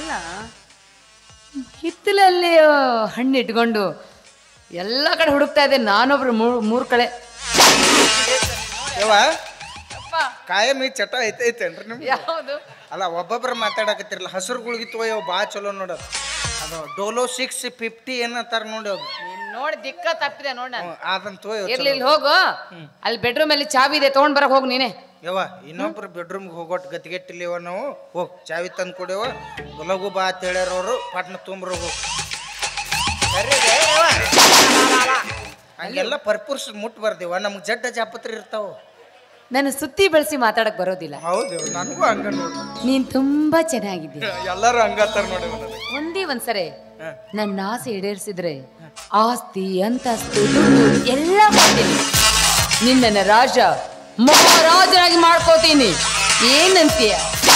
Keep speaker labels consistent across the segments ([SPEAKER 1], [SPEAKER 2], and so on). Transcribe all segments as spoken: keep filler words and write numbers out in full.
[SPEAKER 1] ಅಲ್ಲ ಹಿತ್ತಲಲ್ಲಿ ಹಣ್ಣು ಇಟ್ಕೊಂಡು ಎಲ್ಲ ಕಡೆ ಹುಡುಕ್ತಾ ಇದ್ದೆ ನಾನೊಬ್ರು ಮೂರ್ ಕಡೆ
[SPEAKER 2] ಕಾಯಂ ಈ ಚಟ ಐತೆ ಐತೇನ್ರಿ ನಿಮ್ಗೆ?
[SPEAKER 1] ಯಾವುದು
[SPEAKER 2] ಅಲ್ಲ ಒಬ್ಬೊಬ್ರು ಮಾತಾಡಕತ್ತಿರಲ್ಲ ಹಸಿರು ಗುಳಿಗಿತ್ತು ಅಯ್ಯೋ ಬಾ ಚಲೋ ನೋಡೋದು ಅದು ಡೋಲೋ ಸಿಕ್ಸ್ ಫಿಫ್ಟಿ ಏನಂತಾರ ನೋಡಿ ಅದು
[SPEAKER 1] ನೋಡಿ ದಿಕ್ಕ ತಪ್ಪಿದೆ ನೋಡ
[SPEAKER 2] ಅದಂತೂ
[SPEAKER 1] ಇರ್ಲಿ ಇಲ್ಲಿ ಹೋಗು ಅಲ್ಲಿ ಬೆಡ್ರೂಮ್ ಅಲ್ಲಿ ಚಾವಿ ಇದೆ ತಗೊಂಡ್ ಬರಕ್ ಹೋಗು ನೀನೆ
[SPEAKER 2] ಯವ್ವ ಇನ್ನೊಬ್ರು ಬೆಡ್ರೂಮ್ಗೆ ಹೋಗೋಟ್ ಗತಿಗೆಟ್ಟಿಲ್ಲಿವ ನಾವು ಹೋಗ್ ಚಾವಿ ತಂದು ಕೊಡೇವ ಲಘು ಬಾ ಅಂತ ಹೇಳ್ಯಾರ ಅವರು ಪಟ್ನ ತುಂಬ್ರ ಹೋಗು ಸರಿ ಹಂಗೆಲ್ಲ ಪರ್ಪುರ್ಸ್ ಮುಟ್ ಬರ್ದೇವ ನಮ್ಗೆ ಜಡ್ಡ ಜಾಪತ್ರಿ ಇರ್ತಾವ
[SPEAKER 1] ನನ್ನ ಸುತ್ತಿ ಬೆಳೆಸಿ ಮಾತಾಡಕ್ ಬರೋದಿಲ್ಲ
[SPEAKER 2] ಹೌದು ನನಗೂ ಹಂಗ ನೋಡಿ
[SPEAKER 1] ನೀನ್ ತುಂಬಾ ಚೆನ್ನಾಗಿದ್ದೀಯ
[SPEAKER 2] ಎಲ್ಲರೂ ಹಂಗತ್ತಾರ ನೋಡಿ
[SPEAKER 1] ಒಂದೇ ಒಂದ್ಸರಿ ನನ್ನ ಆಸೆ ಈಡೇರಿಸಿದ್ರೆ ಆಸ್ತಿ ಅಂತಸ್ತು ದುಡ್ಡು ಎಲ್ಲ ಕೊಡ್ತೀನಿ ನಿನ್ನ ರಾಜ ಮಹಾರಾಜನಾಗಿ ಮಾಡ್ಕೋತೀನಿ ಏನಂತೀಯ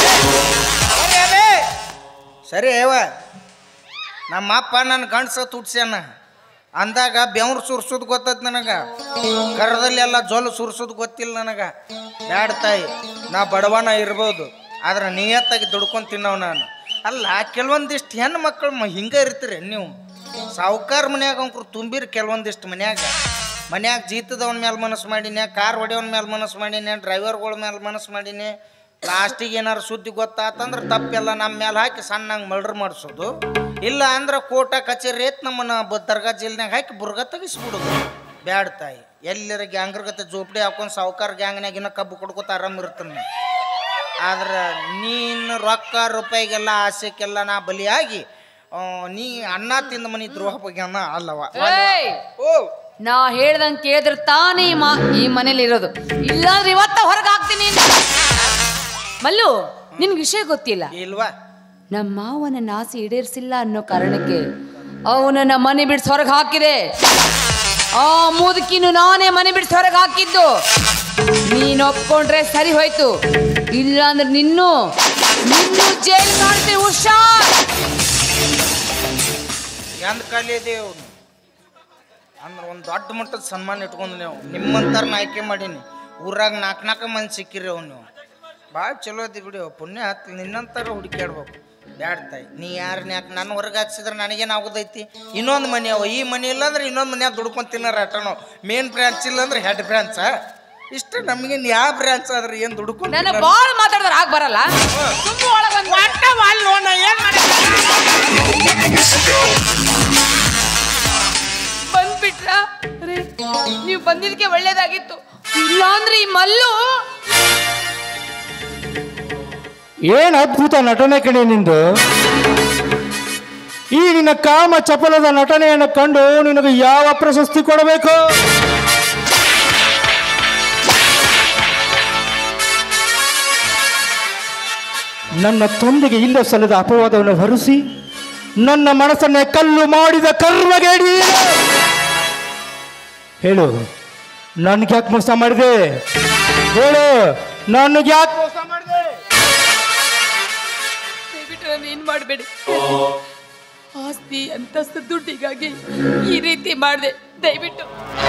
[SPEAKER 2] ಸರಿ ಏವ ನಮ್ಮಪ್ಪ ನನ್ನ ಗಂಡಸ ತುಡ್ಸ್ಯಾನ ಅಂದಾಗ ಬೆವ್ರು ಸುರ್ಸೋದು ಗೊತ್ತದ ನನಗೆ ಕರದಲ್ಲಿ ಎಲ್ಲ ಜೊಲ್ಲು ಸುರ್ಸೋದು ಗೊತ್ತಿಲ್ಲ ನನಗೆ ಬ್ಯಾಡ ತಾಯಿ ನಾ ಬಡವನ ಇರ್ಬೋದು ಆದ್ರೆ ನಿಯತ್ತಾಗಿ ದುಡ್ಕೊಂಡು ತಿನ್ನವ್ ನಾನು ಅಲ್ಲ ಕೆಲವೊಂದಿಷ್ಟು ಹೆಣ್ಣು ಮಕ್ಕಳು ಹಿಂಗೆ ಇರ್ತೀರಿ ನೀವು ಸಾವುಕಾರ ಮನ್ಯಾಗ ಅಂಕರು ತುಂಬಿರಿ ಕೆಲವೊಂದಿಷ್ಟು ಮನ್ಯಾಗ ಮನ್ಯಾಗ ಜೀತದವನ ಮೇಲೆ ಮನಸ್ಸು ಮಾಡೀನಿ ಕಾರ್ ಹೊಡೆಯವನ ಮೇಲೆ ಮನಸ್ಸು ಮಾಡೀನಿ ಡ್ರೈವರ್ಗಳ ಮೇಲೆ ಮನಸ್ಸು ಮಾಡೀನಿ ಲಾಸ್ಟಿಗೆ ಏನಾರು ಸುದ್ದಿ ಗೊತ್ತಾತಂದ್ರೆ ತಪ್ಪೆಲ್ಲ ನಮ್ಮ ಮೇಲೆ ಹಾಕಿ ಸಣ್ಣಂಗೆ ಮರ್ಡರ್ ಮಾಡಿಸೋದು ಇಲ್ಲ ಅಂದ್ರೆ ಕೋಟ ಕಚೇರಿ ಐತ್ ನಮ್ಮನ್ನ ದರ್ಗಾ ಜೈಲ್ನಾಗ ಹಾಕಿ ಬುರ್ಗ ತೆಗಿಸ್ಬಿಡೋದು ಬ್ಯಾಡ ತಾಯಿ ಎಲ್ಲರ ಗ್ಯಾಂಗ್ರಗತ್ತೆ ಜೋಪಡಿ ಹಾಕೊಂಡು ಸಾವುಕಾರ ಗ್ಯಾಂಗ್ನಾಗ ಇನ್ನೂ ಕಬ್ಬು ಕೊಡ್ಕೋತ ಆರಾಮ್ ಇರ್ತಾನೆ ಆದ್ರೆ ನೀನು ರೊಕ್ಕ ರೂಪಾಯಿಗೆಲ್ಲ ಆಸೆಗೆಲ್ಲ ನಾ ಬಲಿಯಾಗಿ ನೀ ಅನ್ನ ತಿಂದ ಮನಿ ದ್ರೋಹ ಬಗ್ಗೆ ಅಲ್ಲವ
[SPEAKER 1] ಓ ನಾ ಹೇಳ್ದಂಗೆ ಕೇಳಿದ್ರೆ ತಾನೇ ಮಾ ಈ ಮನೇಲಿ ಇರೋದು ಇಲ್ಲಾಂದ್ರೆ ಇವತ್ತ ಹೊರಗೆ ಹಾಕ್ತೀನಿ ಮಲ್ಲು ನಿನ್ಗೆ ವಿಷಯ ಗೊತ್ತಿಲ್ಲ
[SPEAKER 2] ಇಲ್ವಾ
[SPEAKER 1] ನಮ್ಮ ಮಾವನ ಆಸೆ ಈಡೇರಿಸಿಲ್ಲ ಅನ್ನೋ ಕಾರಣಕ್ಕೆ ಅವನನ್ನ ಮನೆ ಬಿಡಿಸಿ ಹೊರಗೆ ಹಾಕಿದೆ ಆ ಮುದುಕಿನು ನಾನೇ ಮನೆ ಬಿಡಿಸಿ ಹೊರಗೆ ಹಾಕಿದ್ದು ನೀನು ಒಪ್ಕೊಂಡ್ರೆ ಸರಿ ಹೋಯ್ತು ಇಲ್ಲ ಅಂದ್ರೆ ನಿನ್ನೂ ನಿನ್ನೂ ಜೈಲ್ ಮಾಡ್ತೀವಿ ಹುಷಾರ್
[SPEAKER 2] ಎಂದ ಕಾಲಿದೆ ಅವನು ಅಂದ್ರೆ ಒಂದು ದೊಡ್ಡ ಮಟ್ಟದ ಸನ್ಮಾನ ಇಟ್ಕೊಂಡು ನೀವು ನಿಮ್ಮಂತಾರನ್ನ ಆಯ್ಕೆ ಮಾಡೀನಿ ಊರಾಗ ನಾಲ್ಕು ನಾಲ್ಕು ಮಂದಿ ಸಿಕ್ಕಿರಿ ಅವ್ ನೀವು ಭಾಳ ಚಲೋ ಅದಿ ಬಿಡಿ ಪುಣ್ಯ ಹತ್ತು ನಿನ್ನಂತಾರ ಹುಡುಕ್ಯಾಡ್ಬೇಕು ಬ್ಯಾಡ ತಾಯಿ ನೀ ಯಾರು ಯಾಕೆ ನನ್ನ ಹೊರಗೆ ಹಾಕ್ಸಿದ್ರೆ ನನಗೇನು ಆಗೋದೈತಿ ಇನ್ನೊಂದು ಮನೆ ಅವ ಈ ಮನೆ ಇಲ್ಲ ಅಂದ್ರೆ ಇನ್ನೊಂದು ಮನ್ಯಾಗ ದುಡ್ಕೊಂಡು ತಿನ್ನಾರ ಆಟನೋ ಮೇನ್ ಬ್ರಾಂಚ್ ಇಲ್ಲ ಅಂದ್ರೆ ಹೆಡ್ ಬ್ರಾಂಚ ಇಷ್ಟ ನಮಗೇನು ಯಾವ ಬ್ರಾಂಚ್ ಆದ್ರೆ ಏನು ದುಡ್ಕೊಂಡು
[SPEAKER 1] ನಾನು ಭಾಳ ಮಾತಾಡಿದ್ರೆ ಆಗ ಬರಲ್ಲ ಬಂದ್ಬಿಟ್ರ ನೀವು ಬಂದಿದ್ದಕ್ಕೆ ಒಳ್ಳೇದಾಗಿತ್ತು ಇಲ್ಲ ಅಂದ್ರೆ ಈ ಮಲ್ಲು
[SPEAKER 3] ಏನ್ ಅದ್ಭುತ ನಟನೆ ಕಣೆ ನಿಂದು ಈ ನಿನ್ನ ಕಾಮ ಚಪಲದ ನಟನೆಯನ್ನು ಕಂಡು ನಿನಗೆ ಯಾವ ಪ್ರಶಸ್ತಿ ಕೊಡಬೇಕು ನನ್ನ ತೊಂದಿಗೆ ಇಲ್ಲ ಸಲ್ಲದ ಅಪವಾದವನ್ನು ಹೊರಿಸಿ ನನ್ನ ಮನಸ್ಸನ್ನೇ ಕಲ್ಲು ಮಾಡಿದ ಕರ್ಮಗೇಡಿ ಹೇಳು ನನ್ಗೆ ಯಾಕೆ ಮೋಸ ಮಾಡಿದೆ ಹೇಳು ನನಗೆ ಯಾಕೆ ಮೋಸ ಮಾಡಿದೆ
[SPEAKER 1] ಏನ್ ಮಾಡಬೇಡಿ ಆಸ್ತಿ ಅಂತಸ್ತು ದುಡ್ಡಿಗಾಗಿ ಈ ರೀತಿ ಮಾಡಿದೆ ದಯವಿಟ್ಟು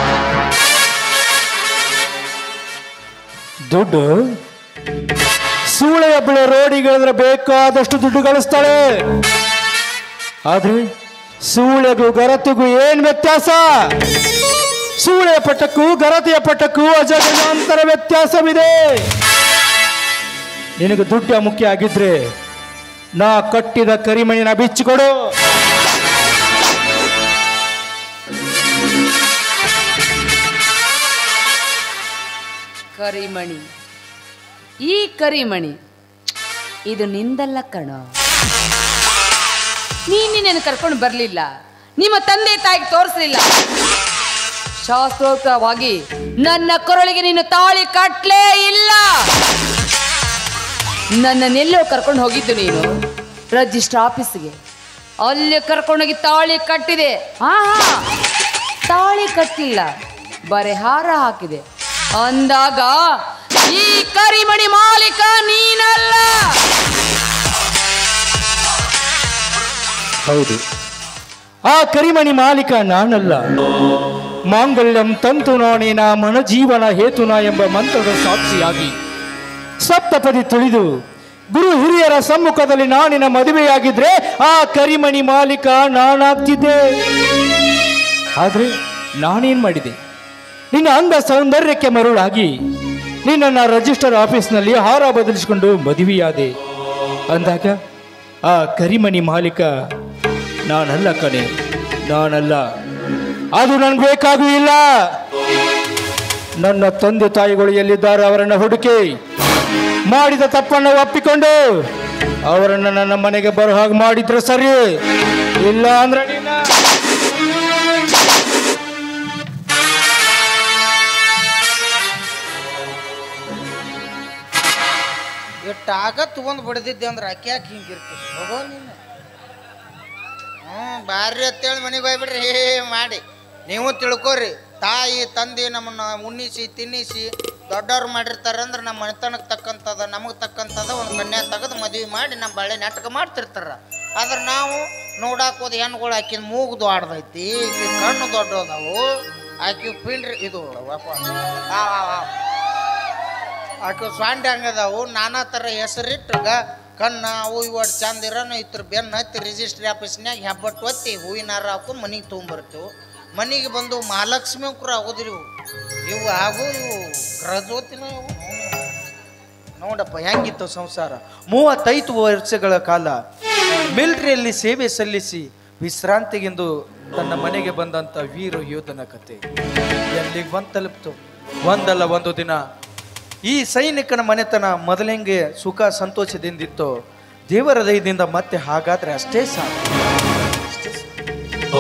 [SPEAKER 3] ದುಡ್ಡು ಸೂಳೆಯ ಬೆಳೆ ರೋಡಿಗಳಿದ್ರೆ ಬೇಕಾದಷ್ಟು ದುಡ್ಡು ಗಳಿಸ್ತಾಳೆ ಆದ್ರೆ ಸೂಳೆಗೂ ಗರತಿಗೂ ಏನ್ ವ್ಯತ್ಯಾಸ ಸೂಳೆಯ ಪಟ್ಟಕ್ಕೂ ಗರತಿಯ ಪಟ್ಟಕ್ಕೂ ಅಜಗಜಾಂತರ ವ್ಯತ್ಯಾಸವಿದೆ ನಿನಗೆ ದುಡ್ಡ ಮುಖ್ಯ ಆಗಿದ್ರೆ ನಾ ಕಟ್ಟಿದ ಕರಿಮಣಿನ ಬಿಚ್ಚಿಕೊಡು
[SPEAKER 1] ಕರಿಮಣಿ ಈ ಕರಿಮಣಿ ಇದು ನಿಂದಲ್ಲ ಕಣೋ ನೀನ್ ನಿನ್ನ ಕರ್ಕೊಂಡು ಬರ್ಲಿಲ್ಲ ನಿಮ್ಮ ತಂದೆ ತಾಯಿಗೆ ತೋರಿಸಲಿಲ್ಲ ಶಾಸ್ತ್ರೋಕ್ತವಾಗಿ ನನ್ನ ಕೊರಳಿಗೆ ನೀನು ತಾಳಿ ಕಟ್ಲೇ ಇಲ್ಲ ನನ್ನನ್ನೆಲ್ಲೋ ಕರ್ಕೊಂಡು ಹೋಗಿದ್ದು ನೀನು ರಿಜಿಸ್ಟರ್ ಆಫೀಸ್ಗೆ ಅಲ್ಲಿ ಕರ್ಕೊಂಡೋಗಿ ತಾಳಿ ಕಟ್ಟಿದೆ ಹಾ ಹಾ ತಾಳಿ ಕಟ್ಟಿಲ್ಲ ಬರೆ ಹಾರ ಹಾಕಿದೆ ಅಂದಾಗ ಈ ಕರಿಮಣಿ ಮಾಲೀಕ ನೀನಲ್ಲ.
[SPEAKER 3] ಹೌದು, ಆ ಕರಿಮಣಿ ಮಾಲೀಕ ನಾನಲ್ಲ. ಮಾಂಗಲ್ಯಂ ತಂತು ನಾನೇನ ಮನ ಜೀವನ ಹೇತುನ ಎಂಬ ಮಂತ್ರದ ಸಾಕ್ಷಿಯಾಗಿ ಸಪ್ತಪದಿ ತುಳಿದು ಗುರು ಹಿರಿಯ ಹಿರಿಯರ ಸಮ್ಮುಖದಲ್ಲಿ ನಾನಿನ ಮದುವೆಯಾಗಿದ್ರೆ ಆ ಕರಿಮಣಿ ಮಾಲೀಕ ನಾನಾಗ್ತಿದ್ದೆ. ಆದ್ರೆ ನಾನೇನ್ ಮಾಡಿದೆ? ನಿನ್ನ ಅಂದ ಸೌಂದರ್ಯಕ್ಕೆ ಮರುಳಾಗಿ ನಿನ್ನ ರಿಜಿಸ್ಟರ್ ಆಫೀಸ್ನಲ್ಲಿ ಹಾರ ಬದಲಿಸಿಕೊಂಡು ಮದುವೆಯಾದೆ ಅಂದಾಗ ಆ ಕರಿಮಣಿ ಮಾಲೀಕ ನಾನಲ್ಲ ಕಣೆ, ನಾನಲ್ಲ. ಅದು ನನ್ಗೆ ಬೇಕಾಗೂ ಇಲ್ಲ. ನನ್ನ ತಂದೆ ತಾಯಿಗಳು ಎಲ್ಲಿದ್ದಾರೆ ಅವರನ್ನು ಹುಡುಕಿ ಮಾಡಿದ ತಪ್ಪನ್ನು ಒಪ್ಪಿಕೊಂಡು ಅವರನ್ನು ನನ್ನ ಮನೆಗೆ ಬರೋ ಹಾಗೆ ಮಾಡಿದ್ರೆ ಸರಿ. ಇಲ್ಲ ಅಂದ್ರೆ ನಿನ್ನ
[SPEAKER 2] ಇಟ್ಟಾಗ ತಗೊಂಡ್ ಬಿಡ್ದಿದ್ದೆ ಅಂದ್ರೆ ಅಕ್ಕಿ ಯಾಕೆ ಹಿಂಗಿರ್ತದೆ ಹೋಗೋ ನೀನು. ಹ್ಞೂ ಭಾರಿ ಅಂತೇಳಿ ಮನೆಗೆ ಹೋಗ್ಬಿಡ್ರಿ ಹೇ ಮಾಡಿ ನೀವು ತಿಳ್ಕೊರಿ. ತಾಯಿ ತಂದೆ ನಮ್ಮನ್ನ ಉಣ್ಣಿಸಿ ತಿನ್ನಿಸಿ ದೊಡ್ಡವ್ರು ಮಾಡಿರ್ತಾರೆ ಅಂದ್ರೆ ನಮ್ಮ ಮನೆತನಕ್ಕೆ ತಕ್ಕಂಥದ ನಮಗೆ ತಕ್ಕಂಥದ ಒಂದು ಕನ್ಯಾ ತೆಗೆದು ಮದುವೆ ಮಾಡಿ ನಮ್ಮ ಬಳೆ ನಾಟಕ ಮಾಡ್ತಿರ್ತಾರ. ಆದ್ರೆ ನಾವು ನೋಡಾಕ್ ಹೋದ ಹೆಣ್ಗಳು ಆಕಿನ ಮೂಗು ದೊಡ್ಡದೈತಿ, ಆಕಿ ಕಣ್ಣು ದೊಡ್ಡದಾವು, ಆಕಿ ಪಿಂಡ್ರಿ ಇದು ಆಕೆ ಸ್ವಾಂಡಿ ಹಂಗದಾವು, ನಾನಾ ಥರ ಹೆಸರಿಟ್ಟಾಗ ಕಣ್ಣ ಅವು ಇವು ಚಂದ ಇರೋನು ಇತ್ರ ಬೆನ್ನು ಹತ್ತಿ ರಿಜಿಸ್ಟ್ರಿ ಆಫೀಸ್ನಾಗ ಹೆಬ್ಬಟ್ಟು ಒತ್ತಿ ಹೂವಿನ ಹಾರ ಹಾಕೊಂಡು ಮನೆಗೆ ತೊಗೊಂಬರ್ತೀವಿ. ಮನೆಗೆ ಬಂದು ಮಹಾಲಕ್ಷ್ಮಿ ಕೂಡ ಆಗೋದಿಲ್ಲ ಇವು ಇವು ಹಾಗೂ ಇವು ಗ್ರಹಜ್ಯೋತಿನ ಇವು. ನೋಡಪ್ಪ ಹೆಂಗಿತ್ತು ಸಂಸಾರ. ಮೂವತ್ತೈದು ವರ್ಷಗಳ ಕಾಲ ಮಿಲಿಟರಿಯಲ್ಲಿ ಸೇವೆ ಸಲ್ಲಿಸಿ ವಿಶ್ರಾಂತಿಗೆಂದು ತನ್ನ ಮನೆಗೆ ಬಂದಂಥ ವೀರ ಯೋಧನ ಕತೆ ಎಲ್ಲಿಗೆ ಬಂದು ತಲುಪ್ತು. ಒಂದಲ್ಲ ಒಂದು ದಿನ ಈ ಸೈನಿಕನ ಮನೆತನ ಮೊದಲೆಂಗೆ ಸುಖ ಸಂತೋಷದಿಂದಿತ್ತು, ದೇವರ ದಯದಿಂದ ಮತ್ತೆ ಹಾಗಾದ್ರೆ ಅಷ್ಟೇ ಸಾಕು.